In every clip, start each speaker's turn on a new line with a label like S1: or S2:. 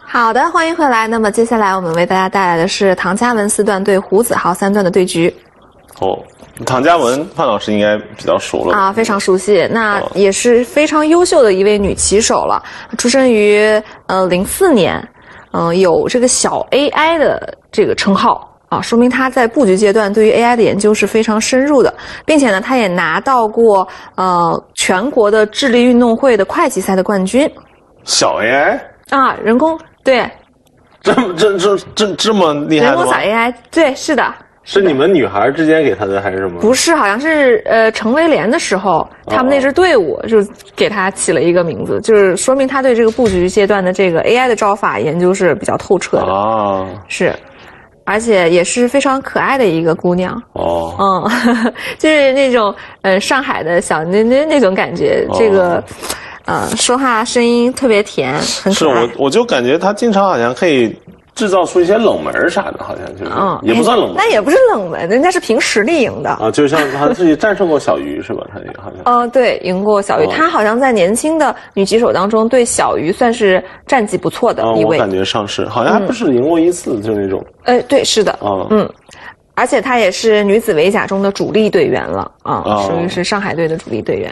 S1: 好的，欢迎回来。那么接下来我们为大家带来的是唐嘉文4段对胡子豪3段的对局。
S2: 哦，唐嘉文范老师应该比较熟了
S1: 啊，非常熟悉。那也是非常优秀的一位女棋手了，出生于04年，有这个小 AI 的这个称号。啊，说明他在布局阶段对于 AI 的研究是非常深入的，并且呢，他也拿到过全国的智力运动会的会棋赛的冠军。
S2: 小 AI
S1: 啊，人工对，
S2: 这么厉害的吗？
S1: 人工小 AI 对，是的。
S2: 是你们女孩之间给他的还是什么？
S1: 不是，好像是成威廉的时候，他们那支队伍就给他起了一个名字，就是说明他对这个布局阶段的这个 AI 的招法研究是比较透彻的。
S2: 啊，
S1: 是。而且也是非常可爱的一个姑娘
S2: 哦，
S1: 就是那种上海的小囡囡那种感觉，这个说话声音特别甜，很可爱。
S2: 是我就感觉她经常好像可以制造出一些冷门啥的，好像就是，也不算冷门，
S1: 那也不是冷门，人家是凭实力赢的
S2: 啊。就像她自己战胜过小鱼是吧？她也好像
S1: 对，赢过小鱼。她好像在年轻的女棋手当中，对小鱼算是战绩不错的一位。
S2: 我感觉上是，好像还不是赢过一次，就那种。
S1: 对，是的，而且她也是女子围甲中的主力队员了属于是上海队的主力队员。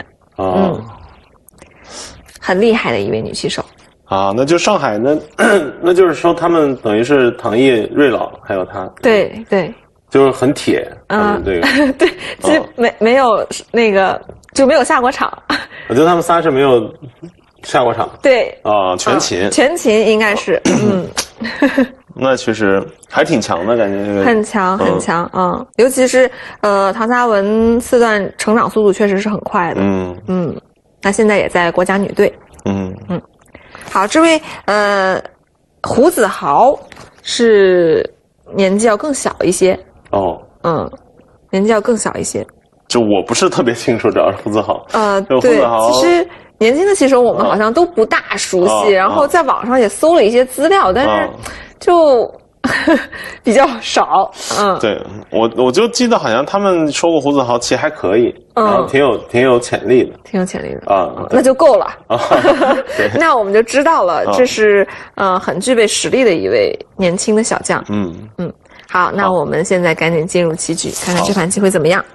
S1: 很厉害的一位女棋手。
S2: 啊，那就上海那就是说他们等于是唐毅、瑞老还有他，
S1: 对对，
S2: 就是很铁，对
S1: 对，其实没有那个就没有下过场。
S2: 我觉得他们仨是没有下过场。
S1: 对
S2: 全勤，
S1: 全勤应该是
S2: 那确实还挺强的感觉，这个
S1: 很强很强尤其是唐嘉文4段成长速度确实是很快的。那现在也在国家女队。好，这位胡子豪是年纪要更小一些年纪要更小一些。
S2: 就我不是特别清楚，主要是胡子豪。
S1: 对，其实年轻的棋手我们好像都不大熟悉，然后在网上也搜了一些资料，但是就比较少。
S2: 对，我就记得好像他们说过胡子豪棋还可以，然后挺有潜力的，
S1: 挺有潜力的那就够了。那我们就知道了，这是很具备实力的一位年轻的小将。好，那我们现在赶紧进入棋局，看看这盘棋会怎么样。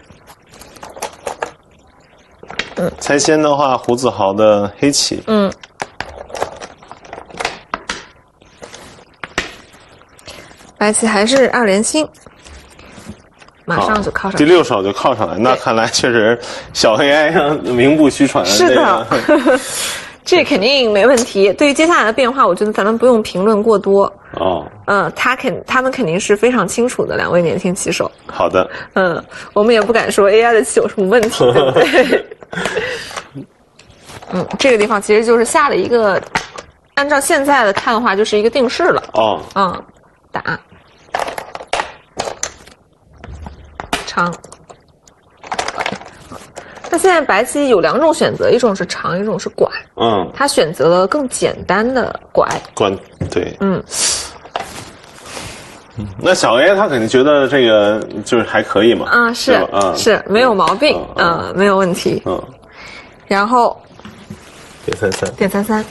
S2: 猜先的话，胡子豪的黑棋。
S1: 白棋还是2连星，马上就靠上。
S2: 第6手就靠上来，那看来确实小 AI 名不虚传。
S1: 是的，这肯定没问题。对于接下来的变化，我觉得咱们不用评论过多。他们肯定是非常清楚的2位年轻棋手。
S2: 好的。
S1: 我们也不敢说 AI 的棋有什么问题，对不对？这个地方其实就是下了一个，按照现在的看的话，就是一个定式了。打长。那现在白棋有2种选择，一种是长，一种是拐。他选择了更简单的拐。
S2: 对。那小 A 他肯定觉得这个就是还可以嘛。
S1: 是没有毛病。没有问题。然后点33。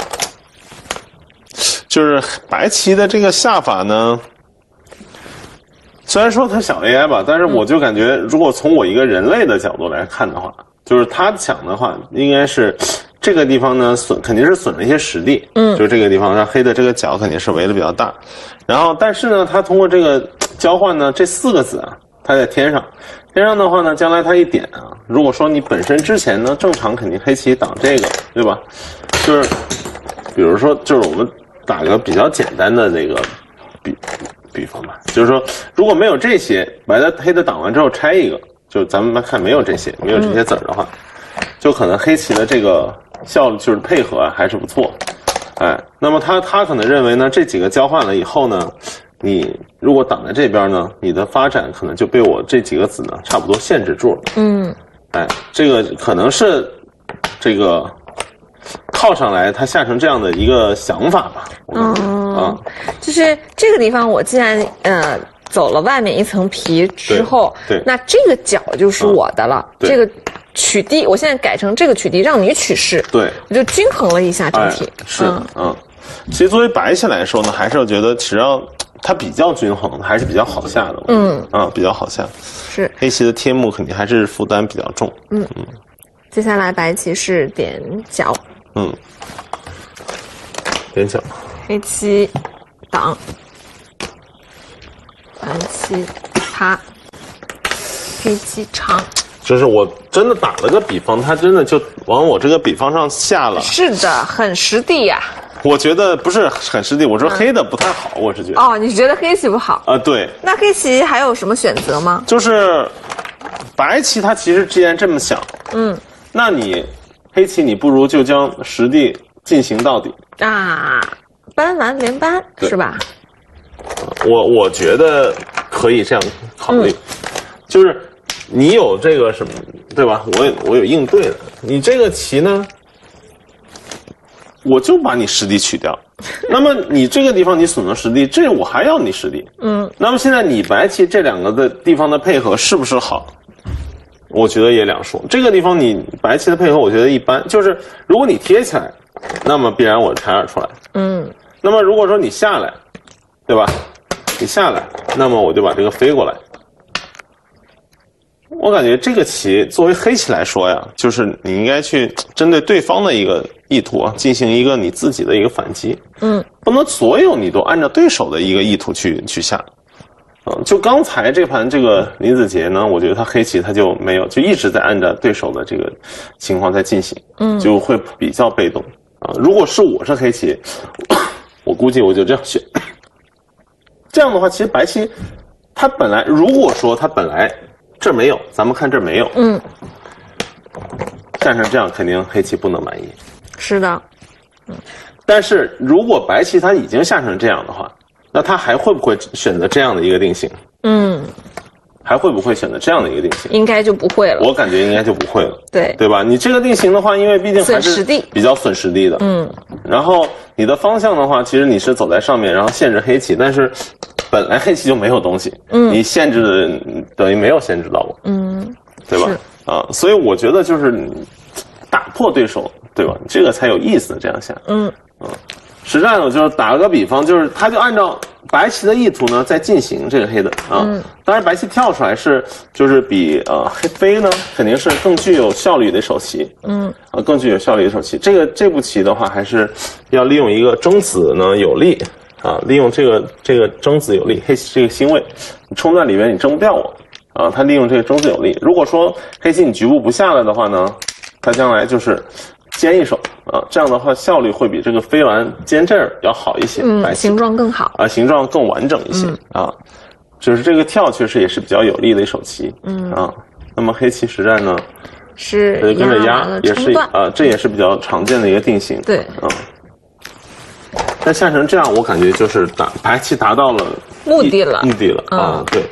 S2: 就是白棋的这个下法呢，虽然说他小 AI 吧，但是我就感觉，如果从我一个人类的角度来看的话，就是他想的话，应该是这个地方呢肯定是损了一些实力，就是这个地方让黑的这个角肯定是围的比较大，然后但是呢，他通过这个交换呢，这4个子啊，他在天上的话呢，将来他一点如果说你本身之前呢，正常肯定黑棋挡这个，对吧？就是比如说，就是我们打个比较简单的那个比方吧，就是说，如果没有这些，黑的挡完之后拆一个，就咱们来看没有这些子儿的话，就可能黑棋的这个就是配合还是不错。那么他可能认为呢，这几个交换了以后呢，你如果挡在这边呢，你的发展可能就被我这几个子呢差不多限制住了。这个可能是这个靠上来，他下成这样的一个想法吧。
S1: 就是这个地方，我既然走了外面一层皮之后，那这个角就是我的了。这个取地，我现在改成这个取地，让你取势。我就均衡了一下整体。
S2: 其实作为白棋来说呢，还是我觉得只要它比较均衡，还是比较好下的。比较好下。
S1: 是
S2: 黑棋的贴目肯定还是负担比较重。
S1: 接下来白棋是点角。
S2: 点角。
S1: 黑棋挡，白棋爬，黑棋长。
S2: 就是我真的打了个比方，他真的就往我这个比方上下了。
S1: 是的，很实地呀。
S2: 我觉得不是很实地，我说黑的不太好，我是觉得。
S1: 哦，你觉得黑棋不好？
S2: 对。
S1: 那黑棋还有什么选择吗？
S2: 就是白棋，它其实既然这么想，那你黑棋，你不如就将实地进行到底
S1: 啊，搬完连搬是吧？
S2: 我觉得可以这样考虑，就是你有这个什么，对吧？我有应对的，你这个棋呢？我就把你实地取掉，那么你这个地方你损了实地，这我还要你实地。那么现在你白棋这两个的地方的配合是不是好？我觉得也两说。这个地方你白棋的配合我觉得一般，就是如果你贴起来，那么必然我拆二出来。那么如果说你下来，对吧？你下来，那么我就把这个飞过来。我感觉这个棋作为黑棋来说呀，就是你应该去针对对方的一个意图啊，进行一个你自己的一个反击。不能所有你都按照对手的一个意图去下。就刚才这盘这个李子杰呢，我觉得他黑棋他就没有，就一直在按照对手的这个情况在进行，就会比较被动啊。如果是我是黑棋，我估计我就这样选。这样的话，其实白棋他本来如果说他本来这没有，咱们看这没有，站成这样肯定黑棋不能满意。
S1: 是的，
S2: 但是如果白棋他已经下成这样的话，那他还会不会选择这样的一个定型？还会不会选择这样的一个定型？
S1: 应该就不会了。
S2: 我感觉应该就不会了，
S1: 对
S2: 吧？你这个定型的话，因为毕竟还是比较损实地的，然后你的方向的话，其实你是走在上面，然后限制黑棋，但是本来黑棋就没有东西，你限制的等于没有限制到我，对吧？所以我觉得就是打破对手，对吧？这个才有意思，这样下，实战呢，就是打个比方，就是他就按照白棋的意图呢在进行这个黑的当然白棋跳出来就是比黑飞呢肯定是更具有效率的一手棋，更具有效率的一手棋。这步棋的话，还是要利用一个争子呢有利利用这个争子有利，黑棋这个星位，你冲在里面你争不掉我他利用这个争子有利。如果说黑棋你局部不下来的话呢，他将来就是尖一手这样的话效率会比这个飞完尖这儿要好一些，
S1: 形状更好
S2: 形状更完整一些就是这个跳确实也是比较有利的一手棋那么黑棋实战呢
S1: 是
S2: 跟着压，也是这也是比较常见的一个定型，
S1: 对
S2: 但下成这样我感觉就是白棋达到了
S1: 目的了
S2: 对，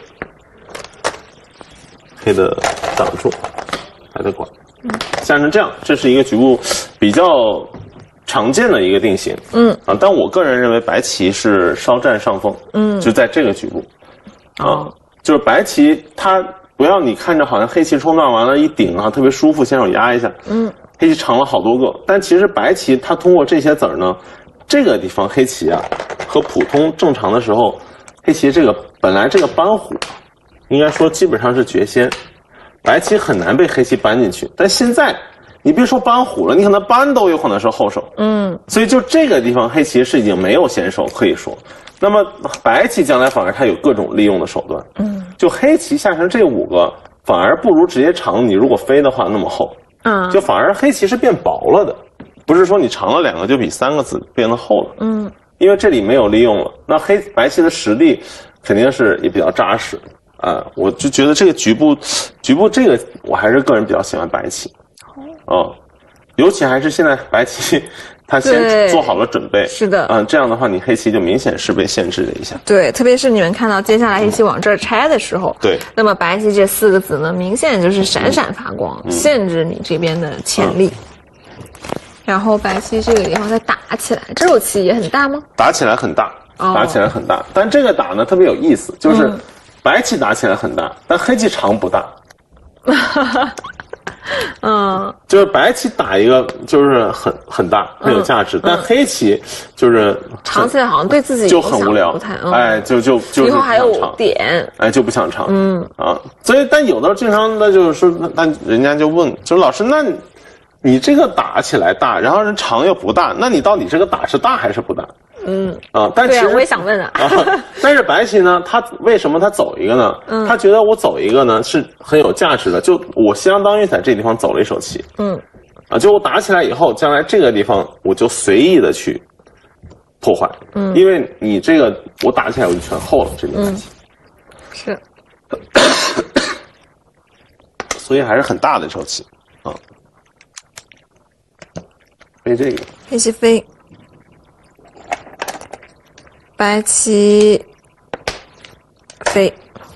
S2: 黑的挡住，白的管下成这样，这是一个局部比较常见的一个定型，但我个人认为白棋是稍占上风，就在这个局部，就是白棋它不要你看着好像黑棋冲撞完了一顶特别舒服，先手压一下，黑棋长了好多个，但其实白棋它通过这些子儿呢，这个地方黑棋和普通正常的时候，黑棋这个本来这个扳虎，应该说基本上是绝先。白棋很难被黑棋扳进去，但现在你别说扳虎了，你可能扳都有可能是后手，所以就这个地方黑棋是已经没有先手可以说，那么白棋将来反而它有各种利用的手段，就黑棋下成这5个反而不如直接长，你如果飞的话那么厚，就反而黑棋是变薄了的，不是说你长了2个就比3个子变得厚了，因为这里没有利用了，那白棋的实力肯定是也比较扎实。我就觉得这个局部这个我还是个人比较喜欢白棋，尤其还是现在白棋他先做好了准备，
S1: 是的，
S2: 这样的话你黑棋就明显是被限制了一下，
S1: 对，特别是你们看到接下来黑棋往这儿拆的时候，
S2: 对，
S1: 那么白棋这4个子呢，明显就是闪闪发光，限制你这边的潜力。然后白棋这个地方再打起来，这手棋也很大吗？
S2: 打起来很大，打起来很大，但这个打呢特别有意思，就是白棋打起来很大，但黑棋长不大。 就是白棋打一个就是很大很有价值，但黑棋就是
S1: 长期好像对自己
S2: 就很无聊，
S1: 不太
S2: 就
S1: 以后还有点，
S2: 就不想长，所以但有的经常那就是说，那人家就问，就是老师，那你这个打起来大，然后人长又不大，那你到底这个打是大还是不大？但其实
S1: 我也想问啊。
S2: 但是白棋呢，他为什么他走一个呢？他觉得我走一个呢是很有价值的，就我相当于在这地方走了一手棋。就我打起来以后，将来这个地方我就随意的去破坏。因为你这个我打起来我就全厚了这个白棋。
S1: 是。
S2: 所以还是很大的一手棋啊。飞这个。
S1: 黑棋飞。白棋飞，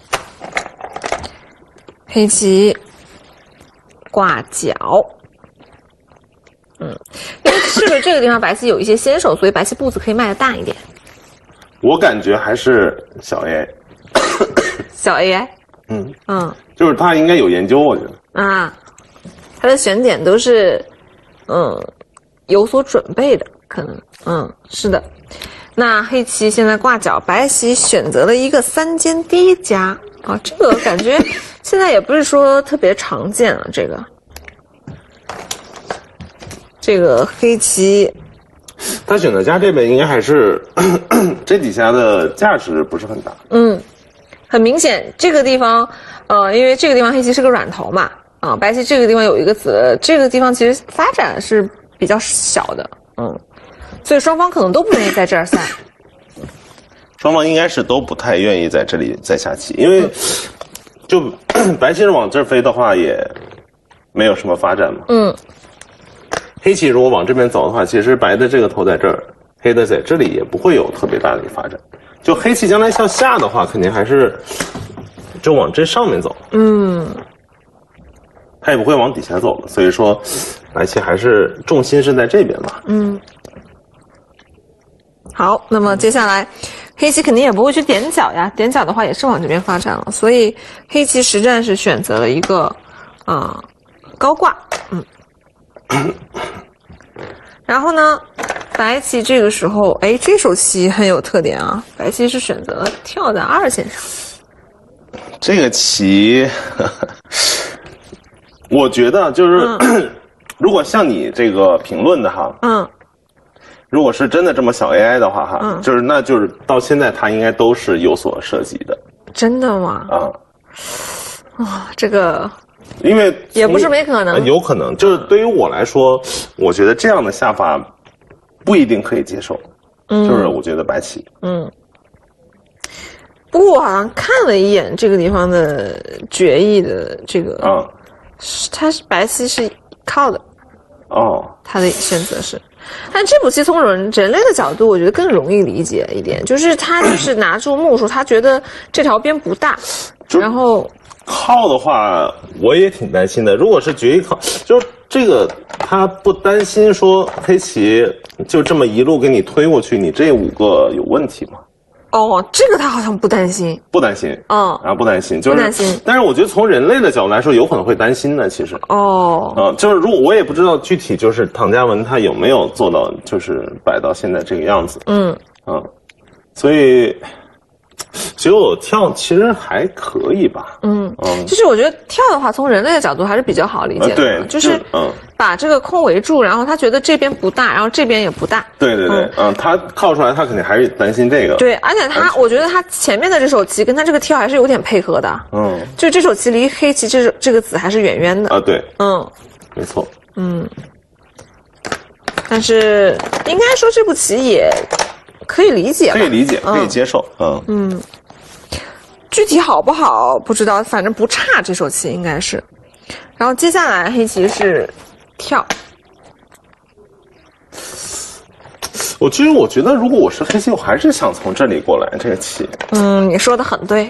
S1: 黑棋挂角。因为是不是这个地方白棋有一些先手，所以白棋步子可以迈得大一点？
S2: 我感觉还是小 AI。
S1: 小 AI。
S2: 就是他应该有研究，我觉得。
S1: 他的选点都是有所准备的，可能。是的。那黑棋现在挂角，白棋选择了一个三尖低夹啊，这个感觉现在也不是说特别常见啊。这个黑棋，
S2: 他选择夹这边应该还是这底下的价值不是很大。
S1: 很明显这个地方，因为这个地方黑棋是个软头嘛，白棋这个地方有一个子，这个地方其实发展是比较小的，所以双方可能都不愿意在这儿下。
S2: 双方应该是都不太愿意在这里再下棋，因为就白棋往这儿飞的话也没有什么发展嘛。黑棋如果往这边走的话，其实白的这个头在这儿，黑的在这里也不会有特别大的一个发展。就黑棋将来向下的话，肯定还是就往这上面走。他也不会往底下走了，所以说白棋还是重心是在这边嘛。
S1: 好，那么接下来黑棋肯定也不会去点角呀，点角的话也是往这边发展了，所以黑棋实战是选择了一个高挂。然后呢，白棋这个时候，这手棋很有特点啊，白棋是选择了跳在2线上。
S2: 这个棋我觉得就是、如果像你这个评论的哈，如果是真的这么小 AI 的话哈，那就是到现在它应该都是有所涉及的。
S1: 真的吗？这个
S2: 因为
S1: 也不是没可能，
S2: 有可能就是对于我来说，我觉得这样的下法不一定可以接受。就是我觉得白棋，
S1: 不过我好像看了一眼这个地方的决议的这个，它是白棋是靠的，他的选择是。但这步棋从人类的角度，我觉得更容易理解一点，就是他就是拿住目数，他觉得这条边不大，然后
S2: 靠的话，我也挺担心的。如果是决一靠，就是这个他不担心说黑棋就这么一路给你推过去，你这5个有问题吗？
S1: 这个他好像不担心，
S2: 不担心，不担心，就是
S1: 不担心。
S2: 但是我觉得从人类的角度来说，有可能会担心的。其实，就是如果我也不知道具体就是唐嘉文他有没有做到，就是摆到现在这个样子，所以结果跳其实还可以吧。
S1: 就是我觉得跳的话，从人类的角度还是比较好理解的，
S2: 对，
S1: 就是把这个空围住，然后他觉得这边不大，然后这边也不大。
S2: 对，他靠出来，他肯定还是担心这个。
S1: 对，而且我觉得他前面的这手棋跟他这个跳还是有点配合的。就这手棋离黑棋这个子还是远远的。
S2: 对，没错。
S1: 但是应该说这步棋也可以理解吧，
S2: 可以理解，可以接受。
S1: 具体好不好不知道，反正不差这手棋应该是。然后接下来黑棋是跳。
S2: 其实我觉得，如果我是黑棋，我还是想从这里过来这个棋。
S1: 你说的很对。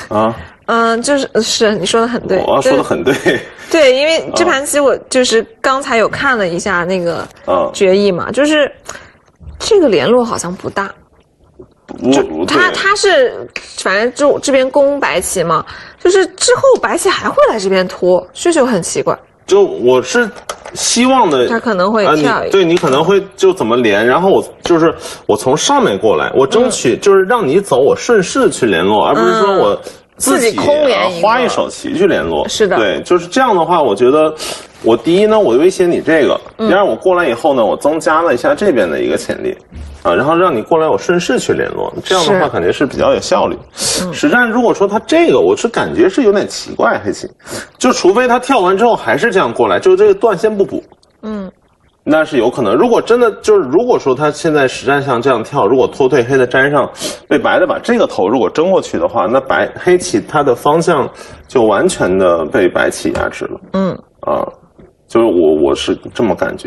S1: 就是你说的很对。
S2: 我说的很对。
S1: 对，因为这盘棋我就是刚才有看了一下那个决议嘛，就是这个联络好像不大。他是反正就这边攻白棋嘛，就是之后白棋还会来这边拖，这就很奇怪。
S2: 就我是希望的，
S1: 他可能会跳一个，
S2: 你可能会就怎么连，然后我从上面过来，我争取就是让你走，我顺势去联络，而不是说我
S1: 自己空连
S2: 花一手棋去联络。
S1: 是的，
S2: 对，就是这样的话，我觉得我第一呢，我威胁你这个；第二，我过来以后呢，我增加了一下这边的一个潜力。然后让你过来，我顺势去联络，这样的话肯定是比较有效率。实战如果说他这个，我是感觉是有点奇怪，黑棋，就除非他跳完之后还是这样过来，就这个断线不补，那是有可能。如果真的就是如果说他现在实战像这样跳，如果脱退黑的粘上，被白的把这个头如果争过去的话，那黑棋它的方向就完全的被白棋压制了。就是我是这么感觉，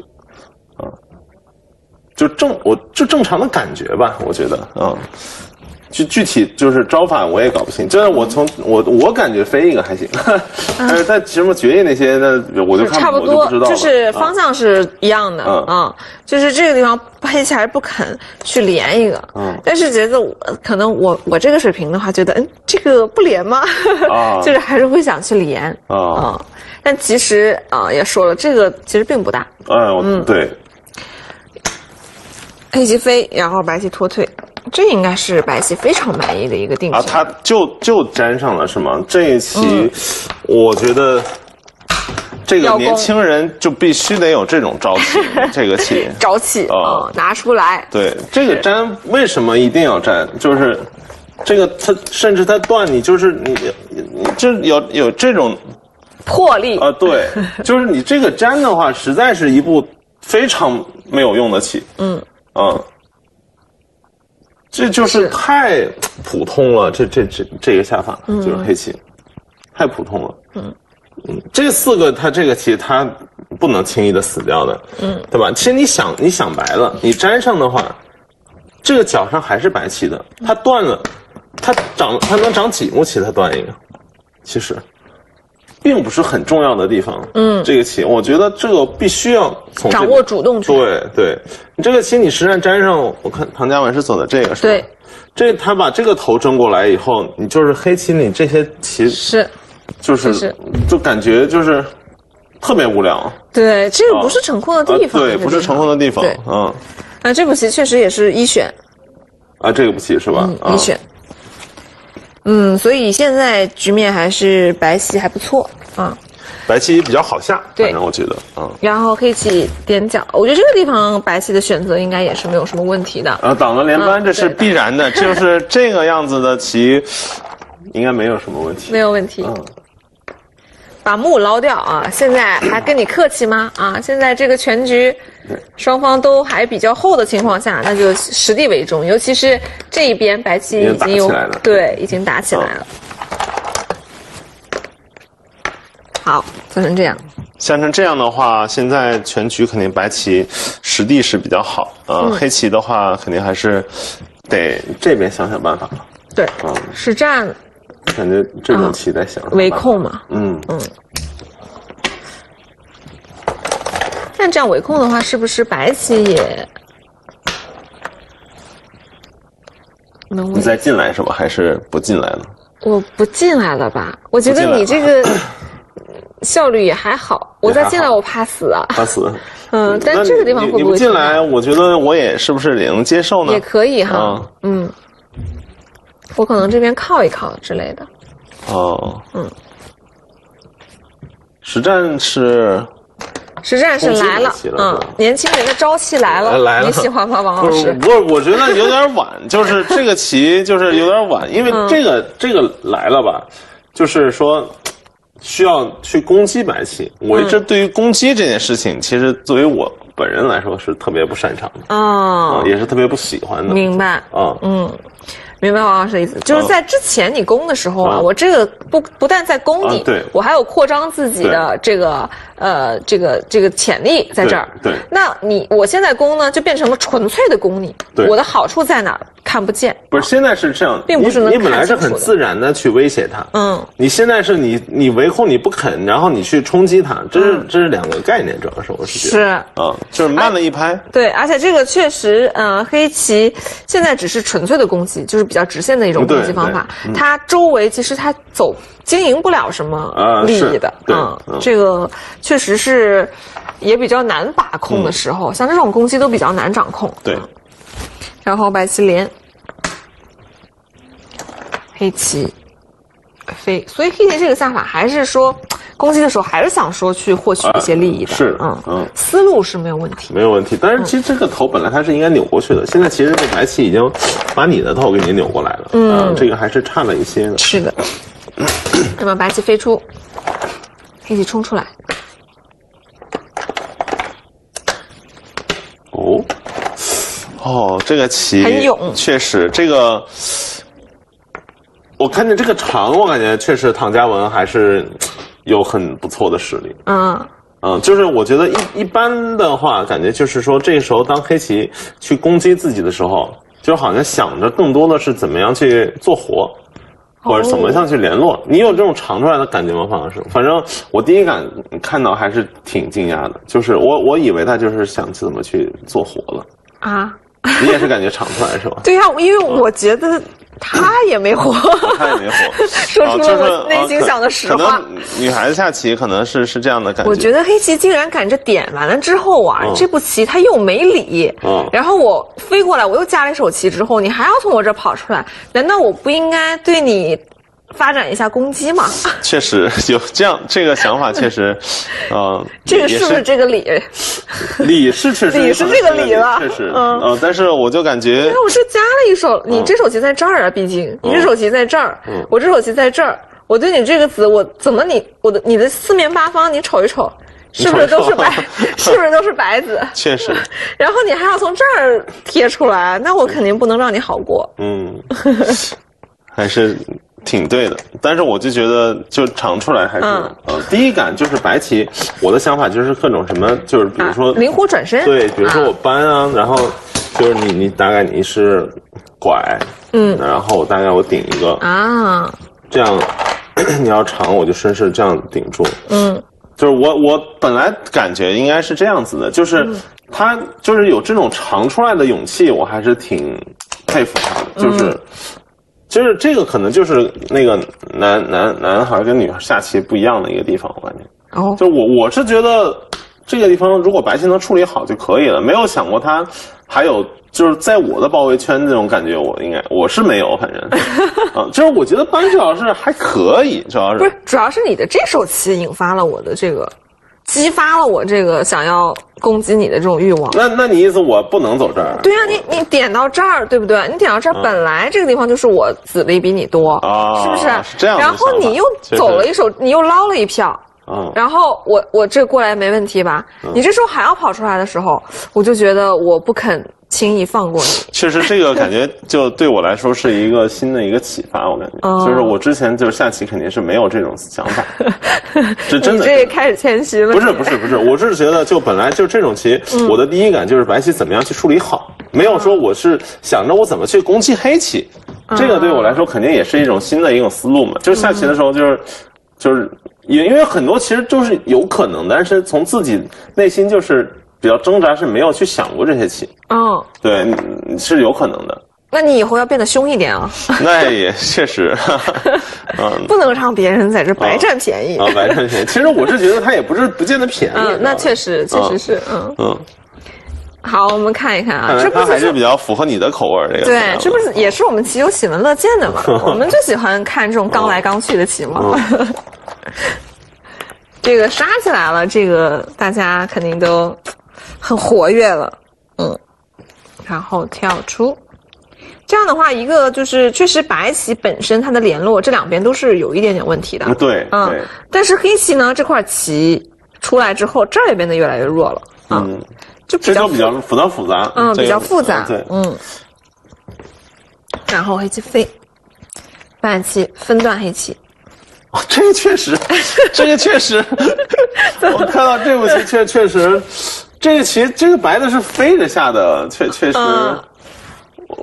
S2: 就正常的感觉吧，我觉得具体就是招法我也搞不清，真的我感觉飞一个还行，但是在什么决议那些那我就
S1: 差不多，
S2: 我就不知道了，
S1: 就是方向是一样的就是这个地方黑棋还是不肯去连一个，但是觉得可能我这个水平的话，觉得这个不连吗？就是还是会想去连但其实也说了，这个其实并不大，
S2: 对。
S1: 黑棋飞，然后白棋脱退，这应该是白棋非常满意的一个定型
S2: 他就粘上了是吗？这一棋，我觉得这个年轻人就必须得有这种朝气，这个棋
S1: 朝气拿出来。
S2: 对，这个粘为什么一定要粘？就是这个它甚至它断你就是你就有这种
S1: 魄力
S2: 对，就是你这个粘的话，实在是一步非常没有用的棋。这就是太普通了，这个下法就是黑棋，太普通了。这4个它这个棋它不能轻易的死掉的，对吧？其实你想白了，你粘上的话，这个角上还是白棋的，它断了，它能长几目棋它断一个，其实并不是很重要的地方。这个棋我觉得这个必须要从
S1: 掌握主动权。
S2: 对，你这个棋你实战粘上，我看唐嘉文是走的这个是吧？对，他把这个头争过来以后，你就是黑棋，你这些棋就感觉就是特别无聊。
S1: 对，这个不是成空的地方。
S2: 对，不是成空的地方。
S1: 这步棋确实也是一选。
S2: 这个步棋是吧？
S1: 一选。所以现在局面还是白棋还不错
S2: 白棋比较好下，反正我觉得
S1: 然后黑棋点角，我觉得这个地方白棋的选择应该也是没有什么问题的。
S2: 挡了连扳，这是必然的，就是这个样子的棋，应该没有什么问题。
S1: 没有问题。把目捞掉现在还跟你客气吗？现在这个全局双方都还比较厚的情况下，那就实地为重，尤其是这一边白棋已经已经打起来了。好，做成这样。
S2: 下成这样的话，现在全局肯定白棋实地是比较好，黑棋的话肯定还是得这边想想办法。
S1: 对，实战。
S2: 感觉这种棋在想
S1: 围控嘛，但这样围控的话，是不是白棋也能？
S2: 你再进来是吧？还是不进来了？
S1: 我不进来了吧？我觉得你这个效率也还好。我再进来，我怕死啊！
S2: 怕死。
S1: 但这个地方会不会
S2: 你不进来？我觉得我也是不是也能接受呢？
S1: 也可以哈。我可能这边靠一靠之类的。
S2: 实战是
S1: 来了，年轻人的朝气来了，你喜欢吗，王老师？
S2: 不是，我觉得有点晚，就是这个棋就是有点晚，因为这个来了吧，就是说需要去攻击白棋。我一直对于攻击这件事情，其实作为我本人来说是特别不擅长的，也是特别不喜欢的。
S1: 明白，明白王老师的意思，就是在之前你攻的时候我这个不但在攻你，我还有扩张自己的这个潜力在这儿。
S2: 对，
S1: 那我现在攻呢，就变成了纯粹的攻你。我的好处在哪儿？ 看不见。
S2: 不是，现在是这样，
S1: 并不是能
S2: 你本来是很
S1: 看清楚的
S2: 自然的去威胁他，你现在是你围控你不肯，然后你去冲击他，这是两个概念，主要是我是觉得就是慢了一拍。
S1: 对，而且这个确实，黑棋现在只是纯粹的攻击，就是比较直线的一种攻击方法，它周围其实它经营不了什么利益的，这个确实是也比较难把控的时候，像这种攻击都比较难掌控。
S2: 对，
S1: 然后白棋连，黑棋飞，所以黑棋这个下法还是说攻击的时候还是想说去获取一些利益的，
S2: 是，
S1: 思路是没有问题，
S2: 没有问题。但是其实这个头本来它是应该扭过去的，现在其实这白棋已经把你的头给你扭过来了，这个还是差了一些的。
S1: 是的。那么白棋飞出，黑棋冲出来。
S2: 这个棋
S1: 很勇，
S2: 确实这个。我看见这个长，我感觉确实唐嘉文还是有很不错的实力。就是我觉得一般的话，感觉就是说这时候当黑棋去攻击自己的时候，就好像想着更多的是怎么样去做活。或者怎么样去联络？你有这种尝出来的感觉吗，方老师？反正我第一感看到还是挺惊讶的，就是我以为他就是想怎么去做活了啊。你也是感觉尝出来是吧？
S1: 对呀，因为我觉得他也没活，
S2: 他也没活，
S1: 说出了我内心想的实话。
S2: 可能女孩子下棋可能是这样的感觉。
S1: 我觉得黑棋竟然赶着点完了之后啊，这步棋他又没理，然后我飞过来，我又加了一手棋之后，你还要从我这跑出来，难道我不应该对你发展一下攻击吗？
S2: 确实有这个想法，确实，
S1: 这个是不是这个理？
S2: 理是确实
S1: 理是这个理了，
S2: 确实，但是我就感觉，
S1: 我这加了一手，你这手棋在这儿啊，毕竟你这手棋在这儿，我这手棋在这儿，我对你这个子，我怎么你的四面八方你瞅一瞅。是不是都是白？是不是都是白子？
S2: 确实。
S1: 然后你还要从这儿贴出来，那我肯定不能让你好过。
S2: 还是挺对的，但是我就觉得就尝出来还是，第一感就是白棋，我的想法就是各种什么，就是比如说
S1: 灵活转身，
S2: 对，比如说我搬啊，然后就是你大概你是拐，然后我大概我顶一个啊，这样你要长我就顺势这样顶住，就是我本来感觉应该是这样子的，就是他就是有这种尝出来的勇气，我还是挺佩服他的，就是这个可能就是那个男孩跟女孩下棋不一样的一个地方，我感觉。就我是觉得这个地方如果白棋能处理好就可以了，没有想过他还有就是在我的包围圈这种感觉，我是没有，反正就是我觉得班主要是还可以，
S1: 主要是你的这手棋引发了我的这个。激发了我这个想要攻击你的这种欲望。
S2: 那你意思我不能走这儿？
S1: 对呀，你点到这儿，对不对？你点到这儿，本来这个地方就是我子力比你多，是不是？
S2: 是这样。
S1: 然后你又走了一手，你又捞了一票，然后我这过来没问题吧？你这时候还要跑出来的时候，我就觉得我不肯轻易放过你。
S2: 确实，这个感觉就对我来说是一个新的一个启发。我感觉，就是我之前就是下棋肯定是没有这种想法，是真的。
S1: 你这开始谦虚了。
S2: 不是，我是觉得就本来就这种棋，我的第一感就是白棋怎么样去处理好，没有说我是想着我怎么去攻击黑棋。这个对我来说肯定也是一种新的一种思路嘛。就是下棋的时候就是因为很多其实就是有可能，但是从自己内心就是比较挣扎，是没有去想过这些棋。对，是有可能的。
S1: 那你以后要变得凶一点啊！
S2: 那也确实，
S1: 不能让别人在这白占便宜
S2: 白占便宜。其实我是觉得他也不见得便宜。
S1: 那确实是，好，我们看一看啊，这不
S2: 还是比较符合你的口味这个。
S1: 对，这不是也是我们棋友喜闻乐见的嘛？我们就喜欢看这种刚来刚去的棋嘛。这个杀起来了，这个大家肯定都很活跃了，然后跳出，这样的话，一个就是确实白棋本身它的联络这两边都是有一点点问题的，
S2: 对，
S1: 但是黑棋呢这块棋出来之后，这儿也变得越来越弱了，就比较
S2: 复杂，
S1: 比较复杂，
S2: 对，
S1: 然后黑棋飞，白棋分断黑棋。
S2: 这个确实，我看到这步棋确实，这个棋这个白的是飞着下的，确实，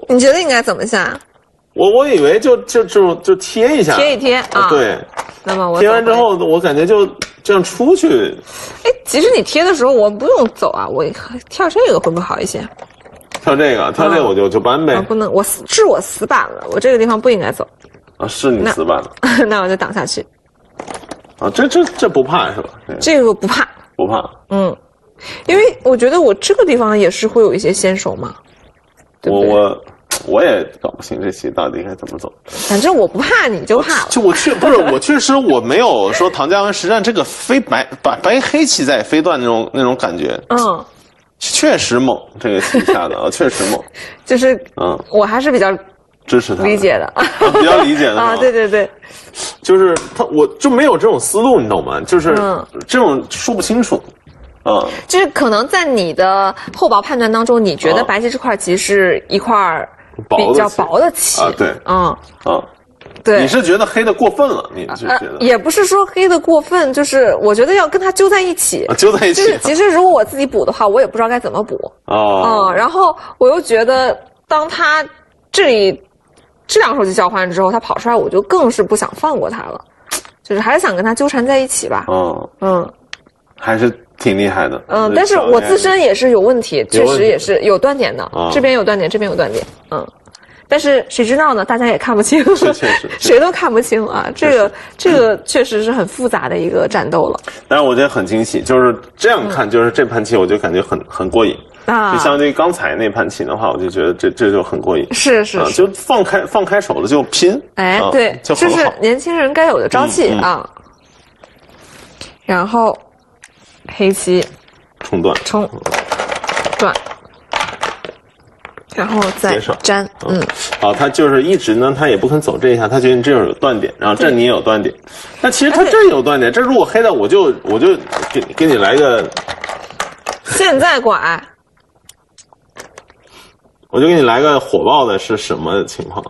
S1: 你觉得应该怎么下？
S2: 我以为就贴一下，
S1: 贴一贴啊。
S2: 对。
S1: 那么我
S2: 贴完之后，我感觉就这样出去。
S1: 哎，其实你贴的时候我不用走啊，我跳这个会不会好一些？
S2: 跳这个我就搬呗。
S1: 不能，我死板了，我这个地方不应该走。
S2: 啊，是你死板了。
S1: 那我就挡下去。
S2: 啊，这不怕是吧？
S1: 这个不怕。
S2: 不怕。
S1: 嗯，因为我觉得我这个地方也是会有一些先手嘛。对不对？我也搞不清这棋到底该怎么走。 反正我不怕，你就怕了。
S2: 我确实我没有说唐家湾实战这个非白黑棋在飞段那种感觉。
S1: 嗯，
S2: 确实猛，这个棋下的确实猛。
S1: 就是我还是比较
S2: 支持他
S1: 理解的，
S2: 比较理解的
S1: 啊，对对对，
S2: 就是我就没有这种思路，你懂吗？就是这种说不清楚。
S1: 就是可能在你的厚薄判断当中，你觉得白棋这块棋是一块比较薄的棋
S2: 啊，对，
S1: 对，
S2: 你是觉得黑的过分了，你是觉得
S1: 也不是说黑的过分，就是我觉得要跟它揪在一起，
S2: 揪在一起。
S1: 就是其实如果我自己补的话，我也不知道该怎么补然后我又觉得当他这两手棋交换之后，他跑出来，我就更是不想放过他了，就是还是想跟他纠缠在一起吧。
S2: 还是挺厉害的。
S1: 但是我自身也是有问题，确实也是有断点的。这边有断点，这边有断点。但是谁知道呢？大家也看不清，
S2: 确实
S1: 谁都看不清啊。这个确实是很复杂的一个战斗了。
S2: 但是我觉得很惊喜，就是这样看，就是这盘棋我就感觉很过瘾啊。就相对于刚才那盘棋的话，我就觉得这就很过瘾。
S1: 是，
S2: 就放开手了就拼。
S1: 哎，对，
S2: 这
S1: 是年轻人该有的朝气啊。然后黑棋
S2: 冲断，
S1: 断。然后再粘，
S2: 好，他就是一直呢，他也不肯走这一下，他觉得你这儿有断点，然后这你也有断点，那其实他这有断点，这如果黑的我就给你来个，
S1: 现在拐，
S2: 我就给你来个火爆的是什么情况？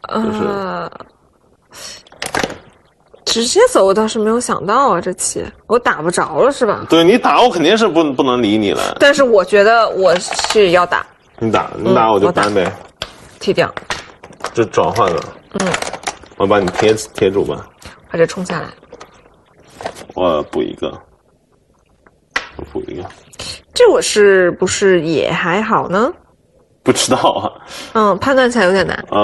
S1: 直接走我倒是没有想到啊，这棋我打不着了是吧？
S2: 对你打我肯定是不能理你了，
S1: 但是我觉得我是要打。
S2: 你打我就搬呗，
S1: 踢掉，
S2: 这转换了，我把你贴住吧，
S1: 把这冲下来，
S2: 我补一个，
S1: 这我是不是也还好呢？
S2: 不知道啊，
S1: 判断起来有点难，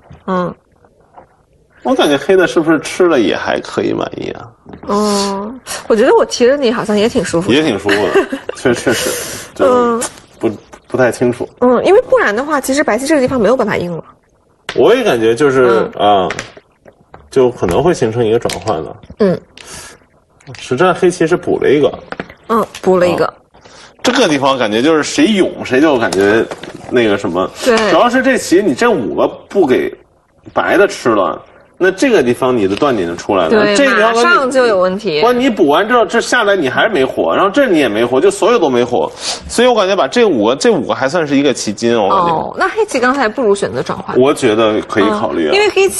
S2: 我感觉黑的是不是吃了也还可以满意啊？
S1: 我觉得我提着你好像也挺舒服的，
S2: 也挺舒服的，确实，不太清楚。
S1: 因为不然的话，其实白棋这个地方没有办法应了。
S2: 我也感觉就是就可能会形成一个转换了。实战黑棋是补了一个。
S1: 补了一个。
S2: 这个地方感觉就是谁勇谁就感觉那个什么。
S1: 对。
S2: 主要是这棋你这5个不给白的吃了。那这个地方你的断点就出来了，
S1: 对，
S2: 这
S1: 马上就有问题。
S2: 你补完之后，这下来你还是没活，然后这你也没活，就所有都没活，所以我感觉把这5个还算是一个棋筋，我感觉。
S1: 那黑棋刚才不如选择转换。
S2: 我觉得可以考虑啊，
S1: 因为黑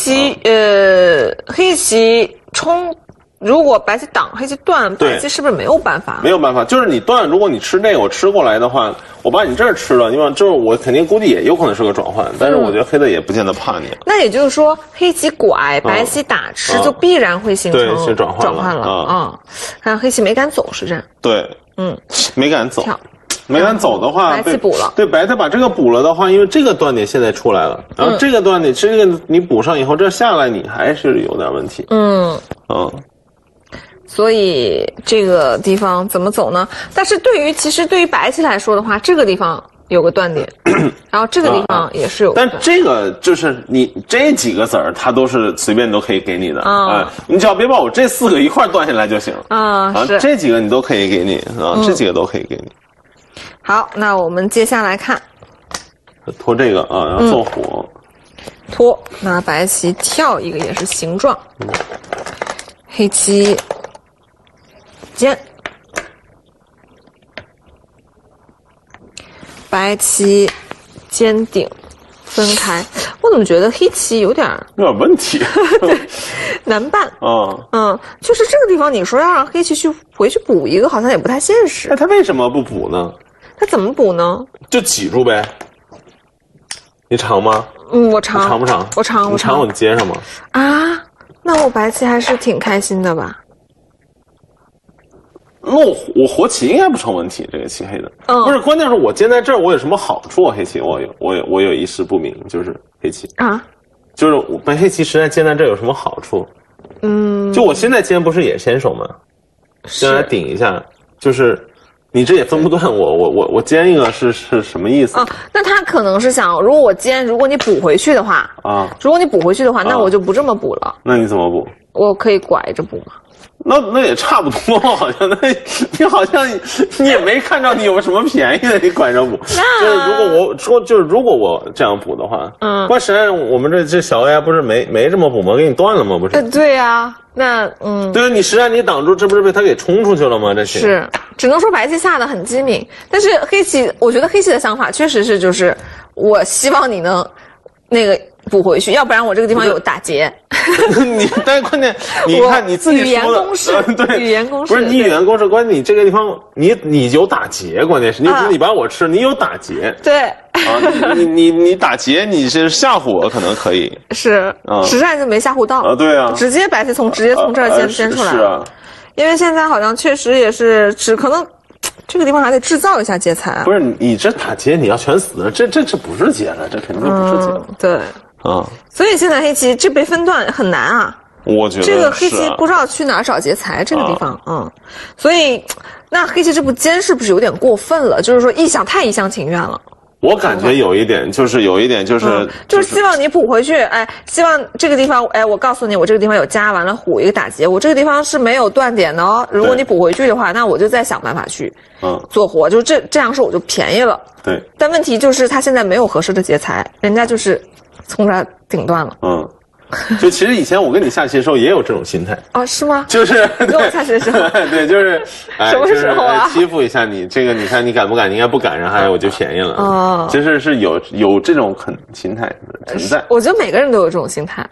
S1: 棋冲。如果白棋挡，黑棋断，白棋是不是没有办法？
S2: 没有办法，就是你断，如果你吃这个，我吃过来的话，我把你这儿吃了，因为就是我肯定估计也有可能是个转换，但是我觉得黑的也不见得怕你。
S1: 那也就是说，黑棋拐，白棋打吃，就必然会形成
S2: 是转换
S1: 了看黑棋没敢走是这样。
S2: 对，没敢走。没敢走的话，
S1: 白棋补了。
S2: 对，白棋把这个补了的话，因为这个断点现在出来了，然后这个断点，这个你补上以后，这下来你还是有点问题。
S1: 所以这个地方怎么走呢？但是其实对于白棋来说的话，这个地方有个断点，然后这个地方也是有。
S2: 但这个就是你这几个子儿，它都是随便都可以给你的你只要别把我这4个一块断下来就行这几个你都可以给你这几个都可以给你。
S1: 好，那我们接下来看
S2: 拖这个然后做火
S1: 拖，那白棋跳一个也是形状，黑棋尖，白棋尖顶分开。我怎么觉得黑棋有点
S2: 问题
S1: 对，难办就是这个地方你说要让黑棋回去补一个好像也不太现实。
S2: 那他为什么不补呢？
S1: 他怎么补呢？
S2: 就挤住呗。 你长吗？
S1: 我长。
S2: 长不长？
S1: 我长。
S2: 你长我接上吗？
S1: 啊，那我白棋还是挺开心的吧？
S2: 那我活棋应该不成问题，这个棋黑的。不是，关键是我尖在这儿，我有什么好处啊？黑棋我有一事不明，就是黑棋
S1: 啊，
S2: 就是我被黑棋实在尖在这儿有什么好处？就我现在尖不是也先手吗？先来顶一下，就是你这也分不断我尖一个是什么意思？
S1: 那他可能是想，如果我尖，如果你补回去的话如果你补回去的话，那我就不这么补了。
S2: 那你怎么补？
S1: 我可以拐着补吗？
S2: 那也差不多，好像你好像你也没看着你有什么便宜的，你拐着补。就是如果我这样补的话，关实际上我们这小 AI 不是没这么补吗？给你断了吗？不是？
S1: 对呀，那
S2: 对啊，你实际上你挡住，这不是被他给冲出去了吗？这
S1: 是只能说白棋下的很机敏，但是黑棋，我觉得黑棋的想法确实是，就是我希望你能那个补回去，要不然我这个地方有打劫。
S2: 但是关键你看你自己说的
S1: 语言公式，
S2: 对，
S1: 语言公式
S2: 不是你语言公式，关键你这个地方你有打劫，关键是你不是你把我吃，你有打劫。
S1: 对
S2: 你打劫，你是吓唬我可能可以，
S1: 是实战就没吓唬到
S2: 对啊，
S1: 直接白棋直接从这儿先出来了。
S2: 是啊，
S1: 因为现在好像确实也是只可能。这个地方还得制造一下劫财。
S2: 不是你这打劫你要全死了，这不是劫了，这肯定不是劫了。
S1: 对，所以现在黑棋这被分段很难啊。
S2: 我觉得
S1: 这个黑棋不知道去哪儿找劫财，这个地方，所以那黑棋这步尖是不是有点过分了？就是说太一厢情愿了。
S2: 我感觉有一点就是
S1: 希望你补回去，希望这个地方，我告诉你，我这个地方有加完了虎一个打劫，我这个地方是没有断点的哦。如果你补回去的话，那我就再想办法去做活，就这样说我就便宜了。
S2: 对，
S1: 但问题就是他现在没有合适的劫财，人家就是从这儿顶断了。
S2: 就其实以前我跟你下棋的时候也有这种心态
S1: 是吗？
S2: 就是
S1: 跟我下棋的时候，
S2: 对，就是
S1: 什么时候啊？
S2: 欺负一下你，这个你看你敢不敢？你应该不敢，然后我就便宜了。其实是有这种心态存在。
S1: 我觉得每个人都有这种心态，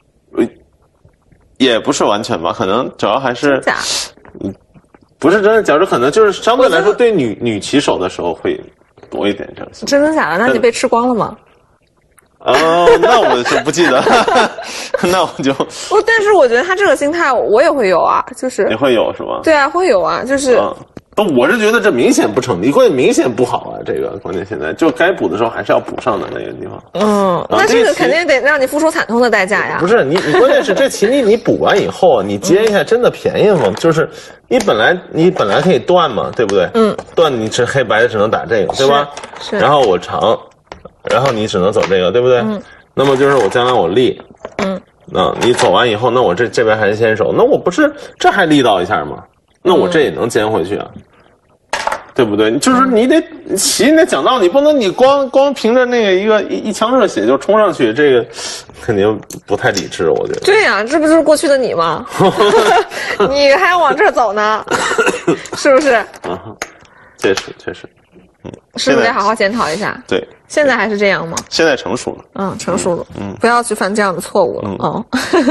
S2: 也不是完全吧，可能主要还是
S1: 假。
S2: 不是真的假，可能就是相对来说对女棋手的时候会多一点这种心态。
S1: 真的假的？那你被吃光了吗？
S2: 那我就不记得，那我就。
S1: 但是我觉得他这个心态我也会有啊，就是
S2: 你会有是吗？
S1: 对啊，会有啊，就是。
S2: 我是觉得这明显不成立，关键明显不好啊！这个关键现在就该补的时候还是要补上的那个地方。
S1: 那这个肯定得让你付出惨痛的代价呀。
S2: 不是你关键是这棋你补完以后，你接一下真的便宜吗？就是你本来可以断嘛，对不对？断你是黑白的只能打这个，对吧？
S1: 是。
S2: 然后我长。然后你只能走这个，对不对？那么就是我将来我立，那你走完以后，那我这边还是先手，那我不是这还力道一下吗？那我这也能尖回去啊，对不对？就是你得棋你得讲道理，不能你光凭着那个一腔热血就冲上去，这个肯定不太理智，我觉得。
S1: 对呀，这不就是过去的你吗？你还要往这儿走呢，是不是？
S2: 确实。
S1: 是不是得好好检讨一下？
S2: 对，
S1: 现在还是这样吗？
S2: 现在成熟了，
S1: 成熟了，不要去犯这样的错误了，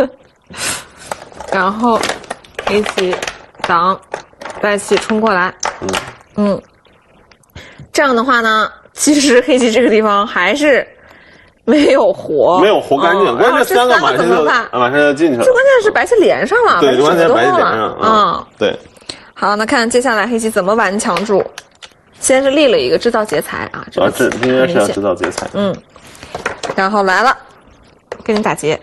S1: 然后黑棋挡，白棋冲过来，这样的话呢，其实黑棋这个地方还是没有活
S2: 干净，关键三个马上就进去了，
S1: 这关键是白棋连上了，
S2: 对，关键白棋连上，对。
S1: 好，那看接下来黑棋怎么顽强住。先是立了一个制造劫财啊，这
S2: 应该是要制造劫财。
S1: 然后来了，给你打劫，